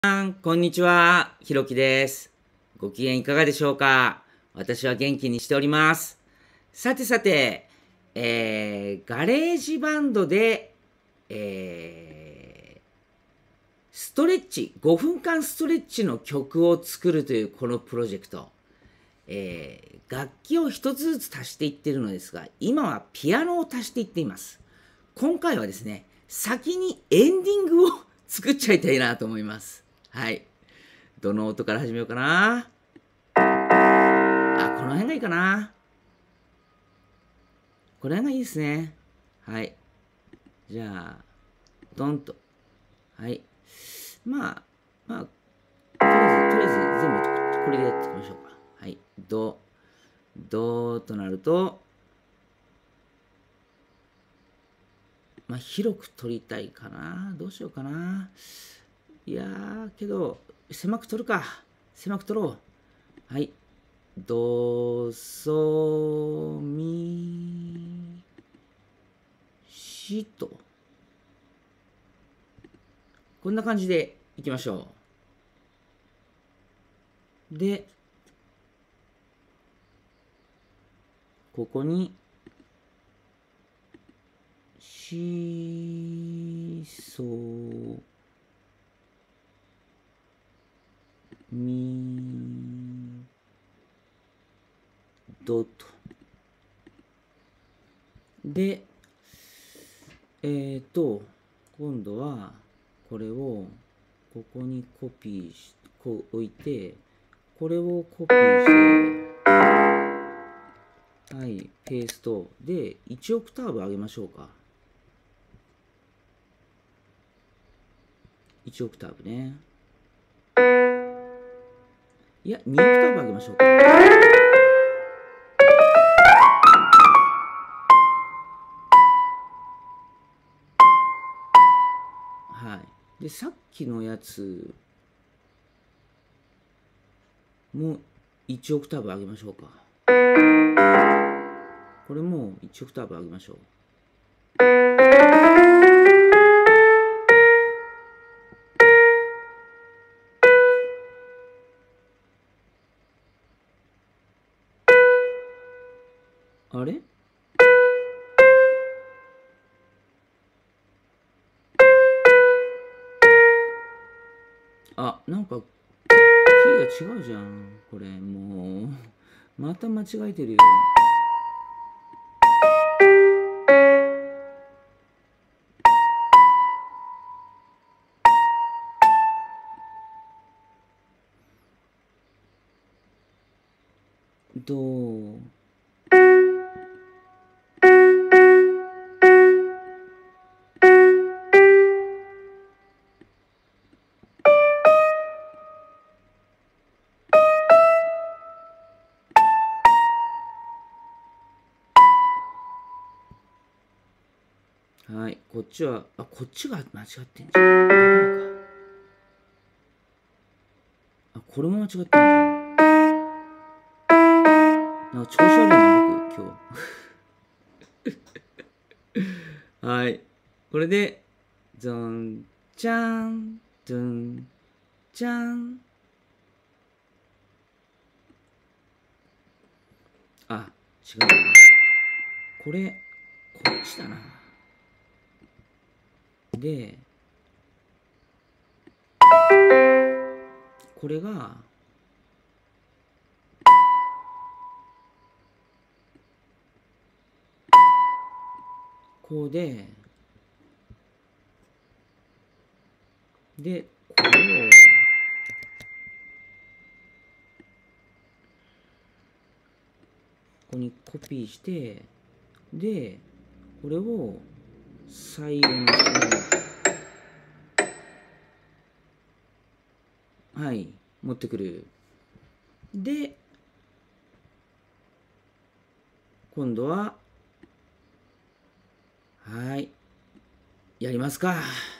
こんにちは、ひろきです。ご機嫌いかがでしょうか？私は元気にしております。さてさて、ガレージバンドで、ストレッチ、5分間ストレッチの曲を作るというこのプロジェクト。楽器を一つずつ足していっているのですが、今はピアノを足していっています。今回はですね、先にエンディングを作っちゃいたいなと思います。はい。どの音から始めようかな。この辺がいいかな。この辺がいいですね。はい。じゃあ、ドンと。はい。まあ、とりあえず全部これでやっていきましょうか。はい。ドとなると、広く取りたいかな。どうしようかな。いやー、けど、狭く取るか。狭く取ろう。はい。ド、ソ、ミ、シと。こんな感じでいきましょう。で、ここに、シ、ソ、ミ、ドと。で、今度は、これを、ここにコピーし、こう置いて、これをコピーして、はい、ペースト。で、1オクターブ上げましょうか。1オクターブね。いや、2オクターブ上げましょうか。はい。で、さっきのやつも1オクターブ上げましょうか。これも1オクターブ上げましょう。あれ？なんか、キーが違うじゃん。これ、もう。また間違えてるよ。どう？はい、こっちは、こっちが間違ってんじゃん。だからか。これも間違ってんじゃん。なんか調子悪いな、僕、今日。はい。これで、ゾン、チャン、ドゥン、チャン。違うな。これ、こっちだな。で、これが、こうで、で、これを、ここにコピーして、で、これを最後のはい、持ってくる。で、今度は、はい、やりますか。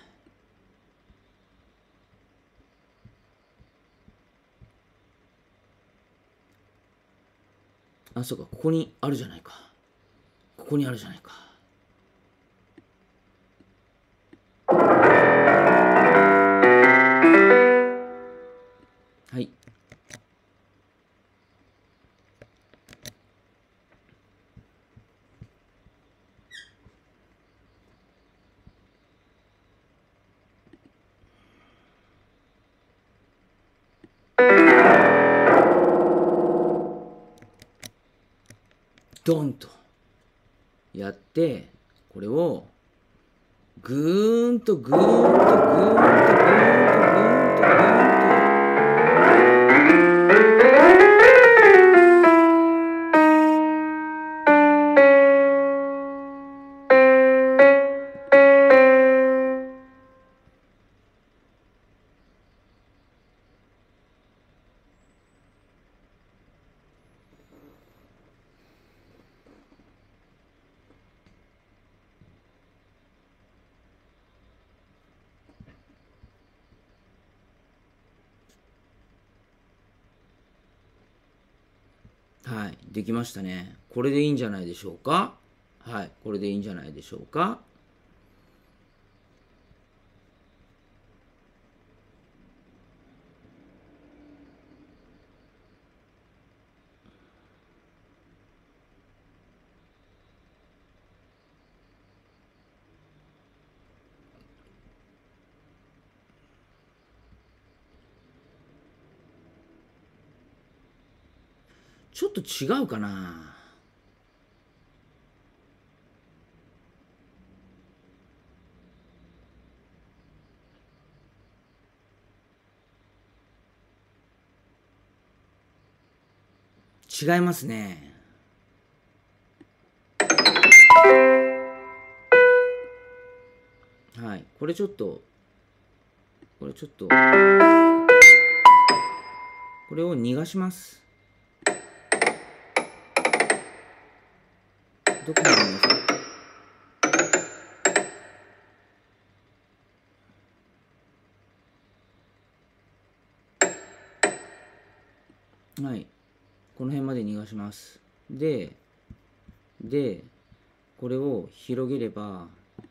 そうか、ここにあるじゃないか。ここにあるじゃないか。 はい。ドンとやって、これをぐーんとぐーんとぐーんとぐーんとぐーんとぐーんとぐーん。はい、できましたね。これでいいんじゃないでしょうか。はい、これでいいんじゃないでしょうか。ちょっと違うかな。違いますね。はい、これちょっと、これちょっと、これを逃がします。どこまで逃がす。はい、この辺まで逃がします。で、これを広げれば、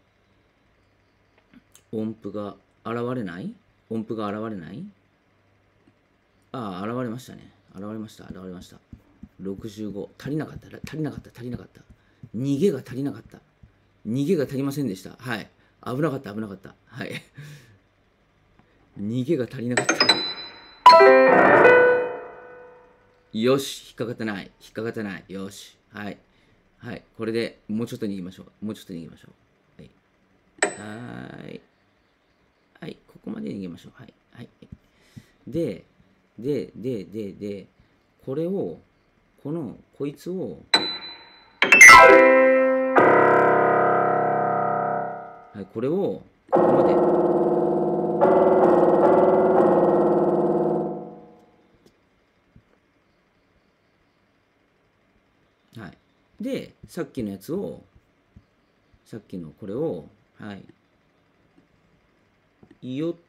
音符が現れない。音符が現れない。ああ、現れましたね。現れました。現れました。65。足りなかった。足りなかった。足りなかった。逃げが足りなかった。逃げが足りませんでした。はい。危なかった。危なかった。はい。逃げが足りなかった。よし。引っかかってない。引っかかってない。よし。はい。はい。これでもうちょっと逃げましょう。もうちょっと逃げましょう。はい。はい。ここまで逃げましょう。はい。はい。で、これを、こいつを、はい、これを、ここまで、はい。で、さっきのやつを、さっきのこれを、はい。よっ、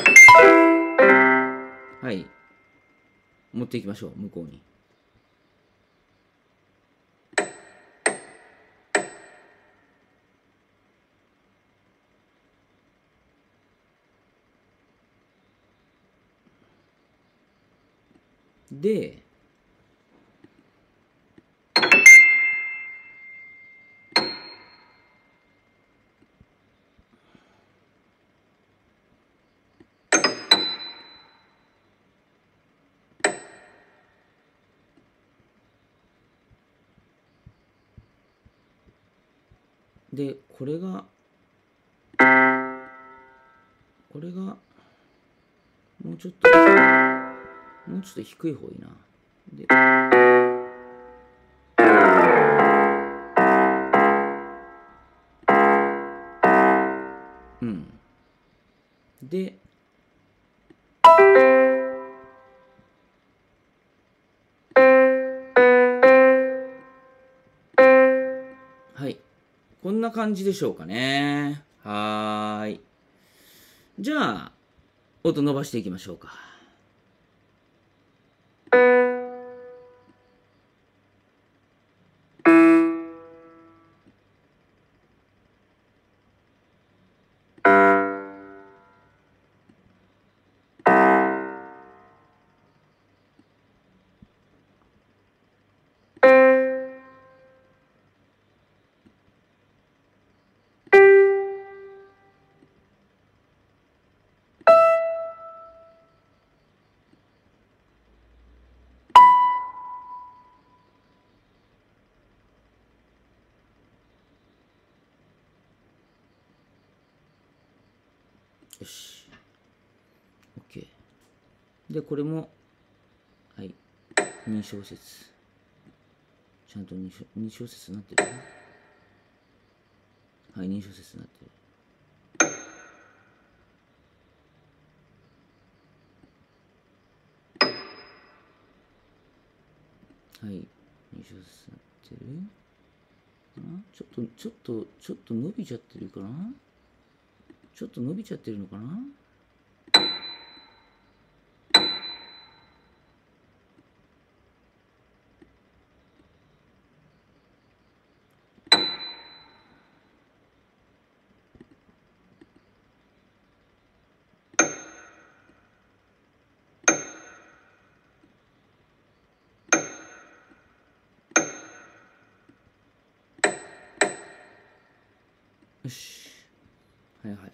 はい。持っていきましょう、向こうに。で、これが、もうちょっと、もうちょっと低い方がいいな。で、うん。で、はい。こんな感じでしょうかね。はーい。じゃあ、音伸ばしていきましょうか。 よし。OK。で、これも、はい。2小節。ちゃんと2小節になってるね。はい、2小節になってる。はい、2小節になってる。ちょっと伸びちゃってるかな。ちょっと伸びちゃってるのかな。よし。はいはいはい。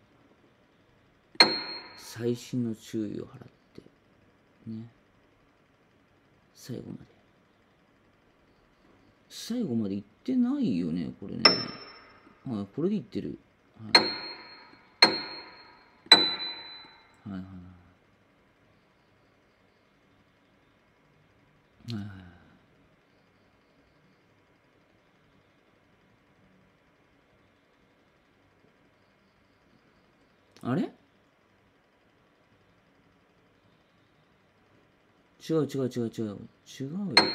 細心の注意を払ってね、最後までいってないよね、これね。はい、これでいってる。はいはいはいはいはい。あれ、違う違う違う違う違うよ、これ。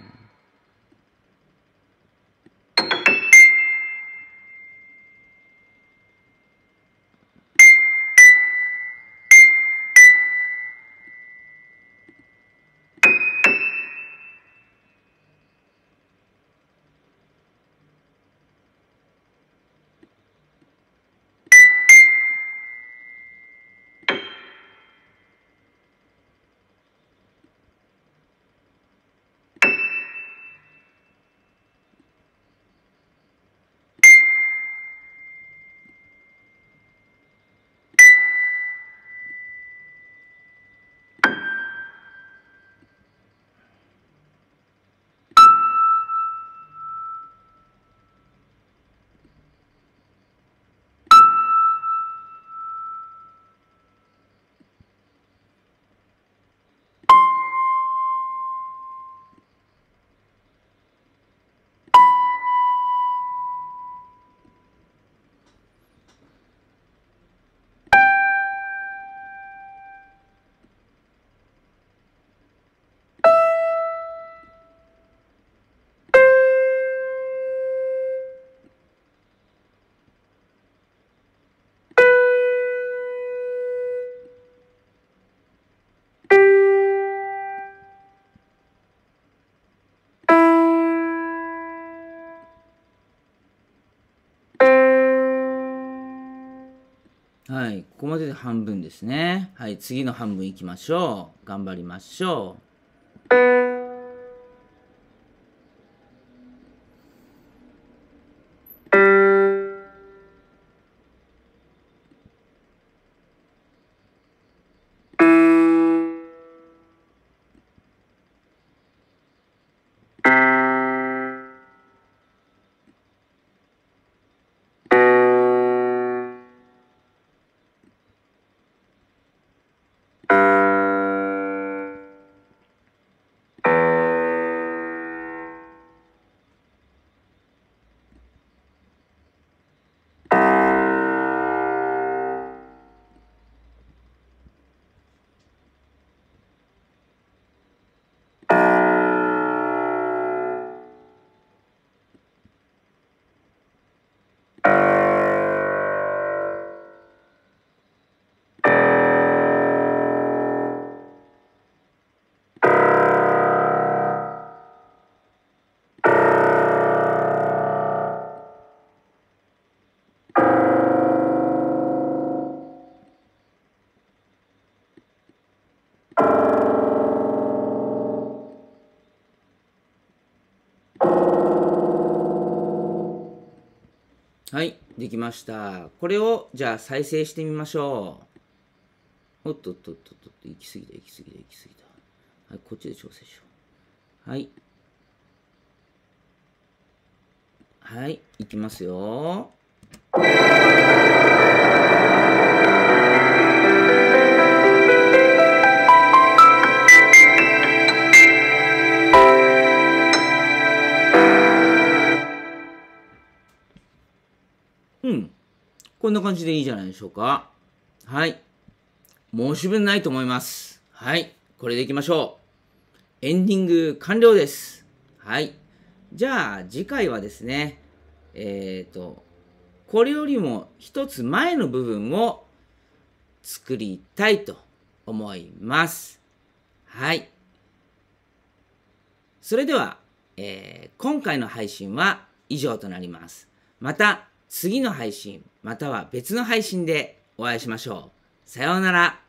はい、ここまでで半分ですね。はい、次の半分いきましょう。頑張りましょう。はい、できました。これをじゃあ再生してみましょう。おっとっとっとっと、行き過ぎた行き過ぎた行き過ぎた。はい、こっちで調整しよう。はい。はい、いきますよ。 こんな感じでいいじゃないでしょうか。はい。申し分ないと思います。はい。これでいきましょう。エンディング完了です。はい。じゃあ、次回はですね、これよりも一つ前の部分を作りたいと思います。はい。それでは、今回の配信は以上となります。また次の配信、または別の配信でお会いしましょう。さようなら。